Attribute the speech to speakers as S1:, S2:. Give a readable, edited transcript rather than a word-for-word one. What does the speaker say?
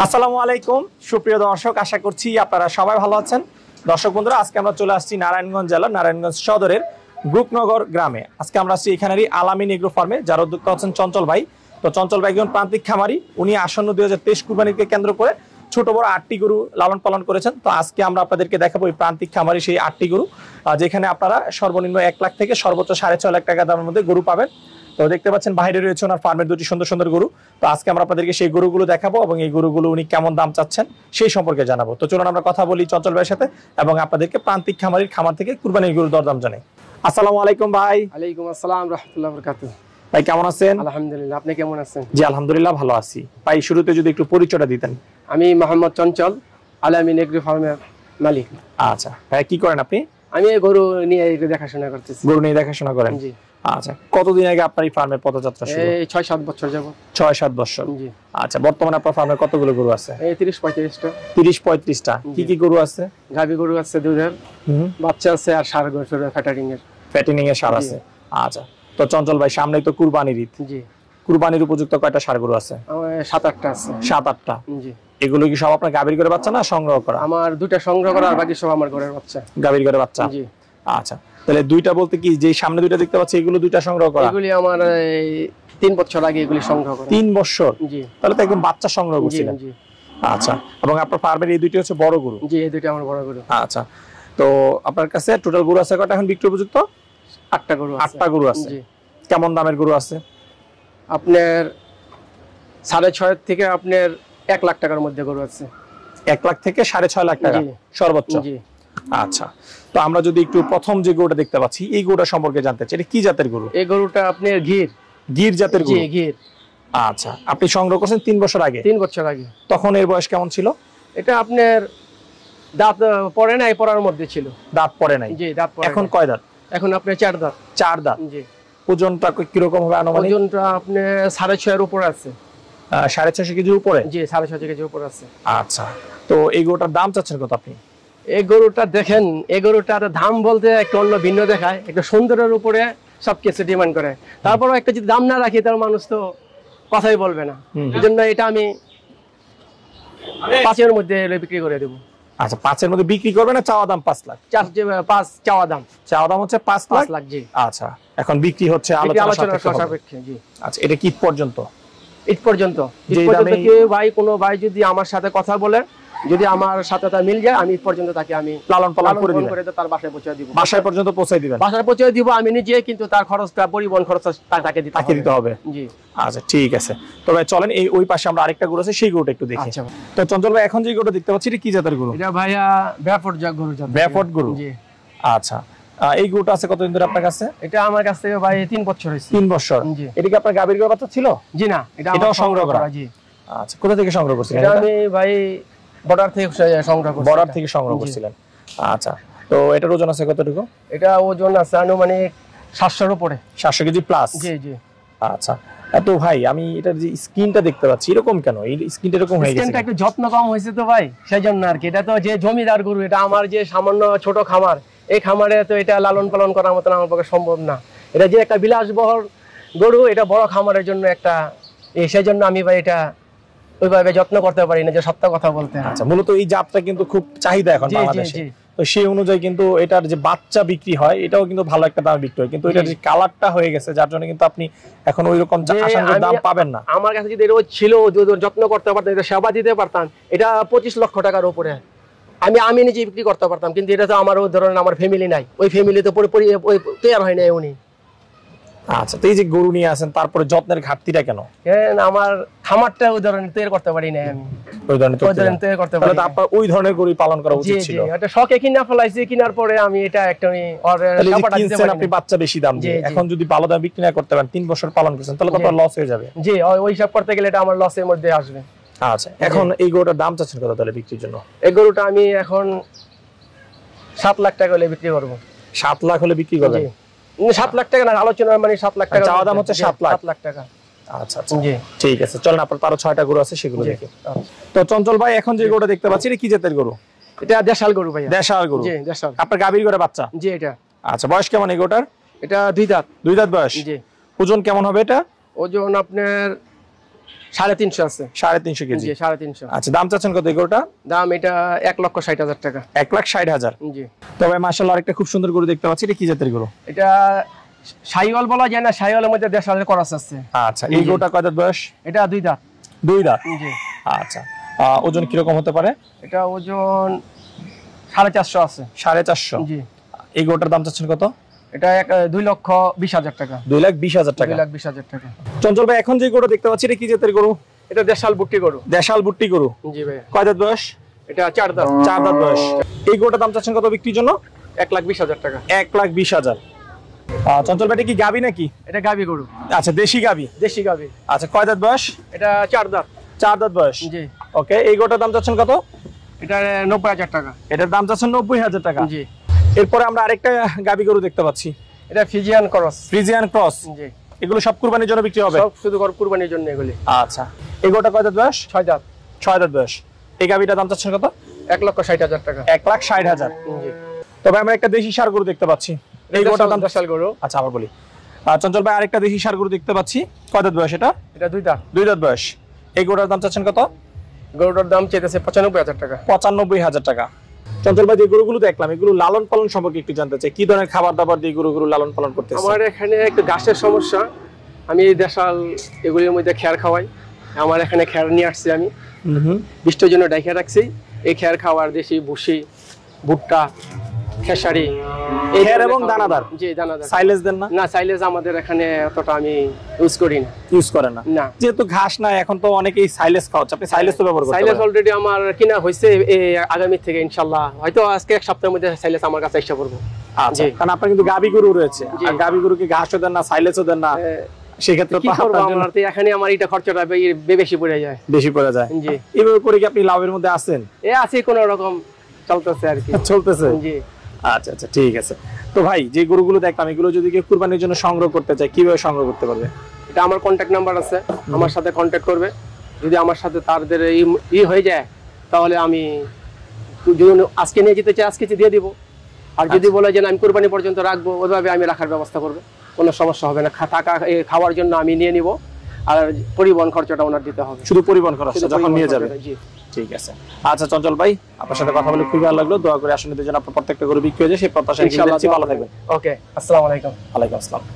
S1: আসসালামু আলাইকুম সুপ্রিয় দর্শক, আশা করছি আপনারা সবাই ভালো আছেন। দর্শক বন্ধুরা, আজকে আমরা চলে আসছি নারায়ণগঞ্জ জেলার নারায়ণগঞ্জ সদরের গুকনগর গ্রামে। আজকে আমরা আসছি এখানেরই আলামিন এগ্রো ফার্মে, যার উদ্যোক্তা হচ্ছেন চঞ্চল ভাই। তো চঞ্চল ভাই একজন প্রান্তিক খামারি, উনি আসন্ন 2023 কুরবানিকে কেন্দ্র করে ছোট বড় 8টি গরু লালন পালন করেছেন। তো আজকে আমরা আপনাদেরকে দেখাবো এই প্রান্তিক খামারি সেই 8টি গরু, যেখানে আপনারা সর্বনিম্ন 1 লাখ থেকে সর্বোচ্চ 6.5 লাখ টাকা দামের মধ্যে গরু পাবেন। তো দেখতে পাচ্ছেন বাইরে রয়েছে ওনার ফার্মের দুটি সুন্দর সুন্দর গরু। তো আজকে আমরা আপনাদেরকে সেই গরুগুলো দেখাবো এবং এই গরুগুলো উনি কেমন দাম চাচ্ছেন সেই সম্পর্কে জানাবো। তো চলুন আমরা কথা বলি চঞ্চল ভাইয়ের সাথে এবং আপনাদেরকে প্রান্তিক খামারির খামার থেকে কুরবানির গরুর দরদাম জানাই। আসসালামু আলাইকুম ভাই।
S2: ওয়ালাইকুম আসসালাম রাহমাতুল্লাহি ওয়া বারাকাতুহু।
S1: ভাই কেমন আছেন?
S2: আলহামদুলিল্লাহ, আপনি কেমন আছেন?
S1: জি আলহামদুলিল্লাহ ভালো আছি। ভাই শুরুতে যদি একটু পরিচয়টা দিতেন।
S2: আমি মোহাম্মদ চঞ্চল, আলামিন এগ্রো ফার্মের মালিক।
S1: আচ্ছা ভাই, কি করেন আপনি?
S2: আমি গরু নিয়ে দেখাশোনা করতেছি।
S1: গরু নিয়ে দেখাশোনা করেন? জি। আচ্ছা, কতদিন আগে আপনার এই ফার্মের পদযাত্রা শুরু?
S2: এই 6-7 বছর যাব।
S1: 6-7 বছর। জি। আচ্ছা, বর্তমানে আপনার ফার্মে কতগুলো গরু আছে? এই
S2: 30-35টা।
S1: 30-35টা। কি কি গরু আছে?
S2: গাভী গরু আছে দুধের, বাচ্চা আছে, আর ষাঁড় গরু ফ্যাটারিং এর।
S1: ফ্যাটেনিং এর ষাঁড় আছে। আচ্ছা, তো চঞ্চল ভাই সামনেই তো কুরবানির ঈদ।
S2: জি।
S1: কুরবানির উপযুক্ত কয়টা ষাঁড় গরু আছে?
S2: 7-8টা আছে।
S1: 7-8টা।
S2: জি।
S1: এগুলো কি সব আপনার গাভীর ঘরে বাচ্চা না সংগ্রহ করা?
S2: আমার দুইটা সংগ্রহ করা, আর বাকি সব আমার ঘরের বাচ্চা।
S1: গাভীর ঘরে বাচ্চা। জি। আচ্ছা, তাহলে দুইটা বলতে কি যে সামনে দুইটা দেখতে পাচ্ছি এগুলো দুইটা সংগ্রহ করা?
S2: এগুলি আমার 3 বছর আগে এগুলি সংগ্রহ করা।
S1: 3 বছর? জি। তাহলে তো একদম বাচ্চা সংগ্রহ করছিলেন।
S2: জি।
S1: আচ্ছা, এবং আপনার ফার্মের এই দুইটি হচ্ছে বড় গরু?
S2: জি, এই দুইটা আমার বড় গরু।
S1: আচ্ছা, তো আপনার কাছে টোটাল গরু আছে কয়টা এখন বিক্রি উপযুক্ত?
S2: 8টা গরু আছে।
S1: 8টা গরু আছে। জি। কেমন দামের গরু আছে?
S2: আপনার 6.5 থেকে আপনার 1 লাখ টাকার মধ্যে গরু আছে।
S1: 1 লাখ থেকে 6.5 লাখ টাকা সর্বোচ্চ? জি। আচ্ছা, তো আমরা যদি একটু প্রথম যে গরুটা দেখতে পাচ্ছি এই গরুটা সম্পর্কে জানতে চাই, এটা কি জাতের গরু?
S2: এই গরুটা আপনার
S1: গির জাতের গরু?
S2: জি, গির।
S1: আচ্ছা, আপনি সংগ্রহ করেছেন 3 বছর আগে?
S2: 3 বছর আগে।
S1: তখন এর বয়স কেমন ছিল?
S2: এটা আপনার দাঁত পড়ে নাই, পড়ার মধ্যে ছিল।
S1: দাঁত পড়ে নাই?
S2: জি, দাঁত পড়ে।
S1: এখন কয় দাঁত?
S2: এখন আপনার 4 দাঁত।
S1: 4 দাঁত।
S2: জি।
S1: ওজনটা কি রকম হবে আনুমানিক?
S2: ওজনটা আপনার 6.5 এর উপরে আছে।
S1: 6.5 কেজির উপরে?
S2: জি, 6.5 কেজির উপরে আছে।
S1: আচ্ছা, তো এই গরুটার দাম চাচ্ছেন কত আপনি?
S2: এই গরুটা দেখেন, এই গরুটার দাম বলতে একটু অন্য ভিন্ন দেখায়, একটু সুন্দরের উপরে সবকিছু ডিমান্ড করে। তারপরও একটা যদি দাম না রাখি তার মানুষ তো কথাই বলবে না। এজন্য এটা আমি 5 এর মধ্যে বিক্রি করে দেব।
S1: আচ্ছা, 5 এর মধ্যে বিক্রি করবে না? চাওয়া দাম 5 লাখ?
S2: 5 চাওয়া দাম হচ্ছে
S1: 5 লাখ। জি। আচ্ছা, এখন বিক্রি হচ্ছে আলোচনা
S2: সাপেক্ষে। জি।
S1: আচ্ছা, এটা কি পর্যন্ত?
S2: ঈদ পর্যন্ত কি ভাই, কোনো ভাই যদি আমার সাথে কথা বলে, যদি আমার সাথে তা মিল যায়, আমি ঈদ পর্যন্ত তাকে আমি লালন পালন করে তার বাসায় পৌঁছে দিব।
S1: বাসায় পর্যন্ত পৌঁছে দিবেন? বাসায়
S2: পৌঁছে দিব আমি নিজে, কিন্তু তার খরচটা, পরিবহন খরচটা তাকে দিতে হবে। জি। আচ্ছা,
S1: ঠিক আছে। তবে চলেন এই ওই পাশে আমরা আরেকটা গরু আছে সেই গরুটা একটু দেখি। আচ্ছা, তো চঞ্চল ভাই এখন যে গরুটা দেখতে পাচ্ছি এটা কি জাতের গরু?
S2: এটা ভাইয়া ব্যাফট গরু।
S1: জি। আচ্ছা, এই গরুটা আছে কতদিন ধরে আপনার কাছে?
S2: এটা আমার কাছ থেকে ভাই 3 বছর হইছে।
S1: 3 বছর? জি। এটা কি আপনার গাভীর ঘরে বাচ্চা ছিল?
S2: জি না,
S1: এটাও সংগ্রহ করা? জি। আচ্ছা, কোথা থেকে সংগ্রহ করছিলেন?
S2: এটা আমি ভাই বর্ডার থেকে সংগ্রহ
S1: করছিলেন। আচ্ছা, তো এটার ওজন আছে কতটুকু?
S2: এটা ওজন আছে আনুমানিক 700 এর উপরে। 700
S1: কেজি প্লাস?
S2: জি জি।
S1: আচ্ছা, তো ভাই আমি এটার যে স্কিনটা দেখতে পাচ্ছি এরকম কেন? এই স্কিনটা এরকম হয়ে গেছে?
S2: স্কিনটা একটু যত্ন কম হয়েছে তো ভাই, সেজন্য আর কি। এটা তো যে জমিদার গরু, এটা আমার যে সামান্য ছোট খামার, এই খামারে তো এটা লালন পালন করার মতো আমার পক্ষে সম্ভব না। এটা যে একটা বিলাসবহুল গরু, এটা বড় খামারের জন্য একটা, সেজন্য আমি ভাই এটা ওইভাবে যত্ন করতে পারি না, যে সত্য কথা বলতে।
S1: আচ্ছা, মূলত এই জাতটা কিন্তু খুব চাহিদা এখন বাংলাদেশে। তো সেই অনুযায়ী কিন্তু এটার যে বাচ্চা বিক্রি হয় এটাও কিন্তু ভালো একটা দাম বিক্রি হয়, কিন্তু এটার যে কালারটা হয়ে গেছে যার জন্য কিন্তু আপনি এখন ওই রকম আশানুরূপ দাম পাবেন না।
S2: আমার কাছে যদি এটা ছিল, যত্ন করতে পারতাম, এটা সেবা দিতে পারতাম, এটা 25 লক্ষ টাকার উপরে আমি নিজে বিক্রি করতে পারতাম। কিন্তু এটা তো আমার ওই ধরনের আমার ফ্যামিলি নাই, ওই ফ্যামিলি তো তৈরি হয় না উনি।
S1: আচ্ছা, তো এই যে গরু নিয়ে আসেন তারপরে যত্নের ঘাটতিটা কেন?
S2: আমার খামারটা ওই ধরনের তৈরি করতে পারি না আমি।
S1: ওই ধরনের তৈরি করতে পারি না। আপনার ওই ধরনের গরু পালন করা উচিত ছিল।
S2: এটা শখে কিনা ফলাইছি, কিনার পরে আমি এটা একটা
S1: আপনি বাচ্চা বেশি দাম দিয়ে এখন যদি ভালো দামে বিক্রি না করতে পারেন, 3 বছর পালন করেছেন, তাহলে তো আপনার লস হয়ে যাবে।
S2: জি, ওই হিসাব করতে গেলে এটা আমার লসের মধ্যে আসবে।
S1: আচ্ছা, এখন এই গরুটার দাম চাচ্ছেন কত তাহলে বিক্রির জন্য?
S2: এই গরুটা আমি এখন 7 লাখ টাকা হলে বিক্রি করব।
S1: 7 লাখ হলে বিক্রি করবেন?
S2: 7 লাখ টাকা না, আলোচনা মানে 7 লাখ টাকা।
S1: চাওয়া দাম হচ্ছে 7 লাখ
S2: টাকা।
S1: আচ্ছা আচ্ছা, জি ঠিক আছে। চলেন আপনার আরো 6টা গরু আছে সেগুলো দেখি। তো চঞ্চল ভাই এখন যে গরুটা দেখতে পাচ্ছি এটা কি জাতের গরু?
S2: এটা দেশাল গরু ভাইয়া।
S1: দেশাল গরু? জি দেশাল। আপনার গাভীর ঘরে বাচ্চা?
S2: জি। এটা
S1: আচ্ছা, বয়স কেমন এই গরুটার?
S2: এটা 2 দাঁত।
S1: 2 দাঁত বয়স? জি। ওজন কেমন হবে এটা?
S2: ওজন আপনার 350 আছে।
S1: 350 কেজি।
S2: জি 350।
S1: আচ্ছা, দাম চাচ্ছেন কত এই গরুটা?
S2: দাম এটা 1,60,000 টাকা।
S1: 1,60,000।
S2: জি।
S1: তবে মাশাআল্লাহ আরেকটা খুব সুন্দর গরু দেখতে পাচ্ছি, এটা কি জাতের গরু?
S2: এটা শাহিওয়াল বলা যায় না, শাহিওয়ালের মধ্যে দেশালের ক্রস আছে।
S1: আচ্ছা, এই গরুটা কয় দাঁত বয়স?
S2: এটা 2 দাঁত।
S1: 2 দাঁত।
S2: জি।
S1: আচ্ছা, ওজন কি রকম হতে পারে?
S2: এটা ওজন 450 আছে।
S1: 450?
S2: জি।
S1: এই গরুটার দাম চাচ্ছেন কত?
S2: এটা 2,20,000 টাকা।
S1: 2,20,000 টাকা।
S2: 2,20,000 টাকা।
S1: চঞ্চল ভাই, এখন যে গরু দেখতে পাচ্ছি এটা কি জাতের গরু?
S2: এটা দেশাল বুট্টি গরু।
S1: দেশাল বুট্টি গরু।
S2: জি ভাই।
S1: কয় দাঁত বয়স?
S2: এটা 4 দাঁত।
S1: 4 দাঁত বয়স। এই গরুটার দাম চাচ্ছেন কত বিক্রির জন্য?
S2: 1,20,000 টাকা।
S1: 1,20,000। চঞ্চল ভাই, এটা কি গাবি নাকি?
S2: এটা গাবি গরু।
S1: আচ্ছা, দেশি গাবি।
S2: দেশি গাবি।
S1: আচ্ছা, কয় দাঁত বয়স?
S2: এটা 4 দাঁত।
S1: 4 দাঁত বয়স।
S2: জি।
S1: ওকে, এই গরুটার দাম চাচ্ছেন কত?
S2: এটা 90,000 টাকা।
S1: এটার দাম চাচ্ছেন 90,000 টাকা।
S2: জি।
S1: এরপরে আমরা আরেকটা গাবি গরু দেখতে পাচ্ছি।
S2: এটা ফ্রিজিয়ান ক্রস।
S1: Friesian cross.
S2: জি।
S1: এগুলো সব কুরবানির জন্য বিক্রি হবে?
S2: সব শুধু কুরবানির জন্য এগুলি।
S1: আচ্ছা, এই গরুটা কয় দাঁত বয়স?
S2: 6 দাঁত।
S1: 6 দাঁত বয়স। এই গাবিটার দাম চাচ্ছেন কত?
S2: 1,60,000 টাকা।
S1: 1,60,000।
S2: জি।
S1: তবে আমরা একটা দেশি ষাঁড় গরু দেখতে পাচ্ছি। এই গরুটার দাম
S2: দেশাল গরু।
S1: আচ্ছা, আবার বলি। চঞ্চল ভাই, আরেকটা দেশি ষাঁড় গরু দেখতে পাচ্ছি। কয় দাঁত বয়স এটা?
S2: এটা 2 দাঁত।
S1: 2 দাঁত বয়স। এই গরুটার দাম চাচ্ছেন কত?
S2: গরুটার দাম চাইতেছে 95,000 টাকা।
S1: 95,000 টাকা। চঞ্চল ভাই, যে গরুগুলো দেখলাম এগুলো লালন পালন সম্পর্কে একটু জানতে চাই। কি ধরনের খাবার দাবার দিয়ে গরুগুলো লালন পালন করতেছে?
S2: আমার এখানে একটু ঘাসের সমস্যা, আমি দেশাল এগুলির মধ্যে খেয়ার খাওয়াই। আমার এখানে খেয়ার নিয়ে আসছি আমি, বৃষ্টির জন্য ডাইখা রাখছি। এই খেয়ার খাওয়ার দেশি ভুসি, ভুট্টা, খেসারি,
S1: খেয়ার এবং দানাদার।
S2: জি, দানাদার।
S1: সাইলেজ দেন না?
S2: না, সাইলেজ আমাদের এখানে অতটা আমি ইউজ করি না।
S1: ইউজ করেন না?
S2: না।
S1: যেহেতু ঘাস না, এখন তো অনেকেই সাইলেজ খাওয়াচ্ছে, আপনি সাইলেজ তো ব্যবহার করতে পারেন।
S2: সাইলেজ অলরেডি আমার কিনা হয়েছে, আগামী থেকে ইনশাআল্লাহ হয়তো আজকে এক সপ্তাহের মধ্যে সাইলেজ আমার কাছে এসে পড়বো।
S1: আচ্ছা, কারণ আপনার কিন্তু গাবি গরু রয়েছে, আর গাবি গরুকে ঘাসও দেন না, সাইলেজও দেন না, সেক্ষেত্রে তো আপনার জন্য
S2: এখানে আমার এটা খরচটা বেশি পড়ে যায়।
S1: বেশি পড়ে যায়।
S2: জি।
S1: এইভাবে করে কি আপনি লাভের মধ্যে আছেন?
S2: আছে কোন রকম চলতেছে আর কি।
S1: চলতেছে?
S2: জি।
S1: আচ্ছা আচ্ছা, ঠিক আছে। তো ভাই, যে গরুগুলো দেখলাম এগুলো যদি কেউ কুরবানির জন্য সংগ্রহ করতে চায়, কিভাবে সংগ্রহ করতে পারবে?
S2: এটা আমার কন্ট্যাক্ট নাম্বার আছে, আমার সাথে কন্ট্যাক্ট করবে। যদি আমার সাথে তাদের হয়ে যায়, তাহলে আমি যদি আজকে নিয়ে যেতে চাই আজকে দিয়ে দিব। আর যদি বলে যে আমি কুরবানি পর্যন্ত রাখবো, ওইভাবে আমি রাখার ব্যবস্থা করবো, কোনো সমস্যা হবে না। টাকা খাওয়ার জন্য আমি নিয়ে নিব, আর পরিবহন খরচটা ওনার দিতে হবে।
S1: শুধু পরিবহন খরচটা যখন নিয়ে যাবে?
S2: জি।
S1: ঠিক আছে। আচ্ছা চঞ্চল ভাই, আপনার সাথে কথা বলে খুবই ভালো লাগলো। দোয়া করে আসলে যেন আপনার প্রত্যেকটা গরু বিক্রি হয়ে যায় সেই প্রত্যাশা। ইনশাআল্লাহ, ভালো থাকবেন।
S2: ওকে, আসসালামু আলাইকুম।
S1: ওয়ালাইকুম আসসালাম।